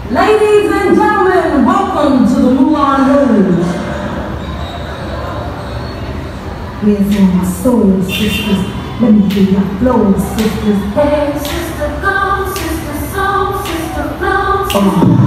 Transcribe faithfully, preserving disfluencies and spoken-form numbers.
Ladies and gentlemen, welcome to the Moulin Rouge. Where's all my soul sisters? Let me hear your flow, sisters. Hey, sister, go, sister, soul, sister, flow. Oh.